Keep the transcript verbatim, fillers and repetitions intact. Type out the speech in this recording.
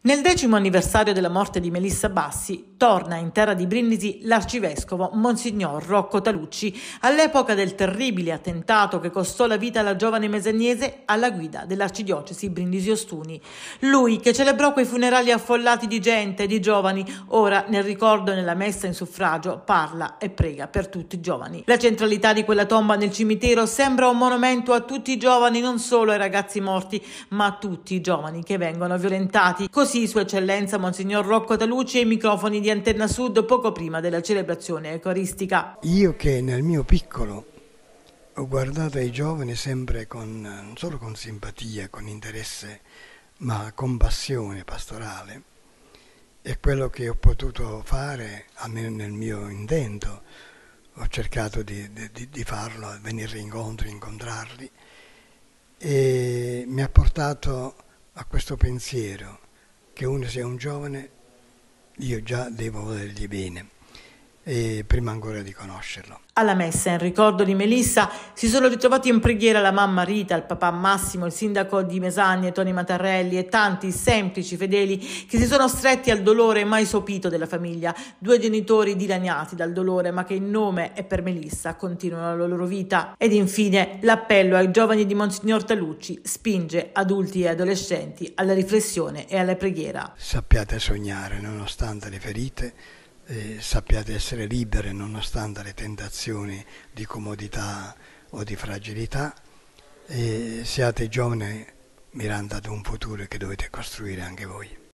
Nel decimo anniversario della morte di Melissa Bassi, torna in terra di Brindisi l'arcivescovo Monsignor Rocco Talucci, all'epoca del terribile attentato che costò la vita alla giovane mesagnese alla guida dell'arcidiocesi Brindisi-Ostuni. Lui, che celebrò quei funerali affollati di gente e di giovani, ora nel ricordo e nella messa in suffragio parla e prega per tutti i giovani. La centralità di quella tomba nel cimitero sembra un monumento a tutti i giovani, non solo ai ragazzi morti, ma a tutti i giovani che vengono violentati. Così Sua Eccellenza Monsignor Rocco Talucci ai microfoni di Antenna Sud poco prima della celebrazione eucaristica. Io che nel mio piccolo ho guardato ai giovani sempre con, non solo con simpatia, con interesse, ma con passione pastorale. E quello che ho potuto fare, almeno nel mio intento, ho cercato di, di, di farlo, venire incontro, incontrarli, e mi ha portato a questo pensiero che uno sia un giovane, io già devo volergli bene, e prima ancora di conoscerlo. Alla messa in ricordo di Melissa si sono ritrovati in preghiera la mamma Rita, il papà Massimo, il sindaco di Mesagne Toni Matarelli e tanti semplici fedeli che si sono stretti al dolore mai sopito della famiglia, due genitori dilaniati dal dolore ma che in nome e per Melissa continuano la loro vita. Ed infine l'appello ai giovani di Monsignor Talucci spinge adulti e adolescenti alla riflessione e alla preghiera. Sappiate sognare nonostante le ferite, Eh, sappiate essere libere nonostante le tentazioni di comodità o di fragilità, e siate giovani mirando ad un futuro che dovete costruire anche voi.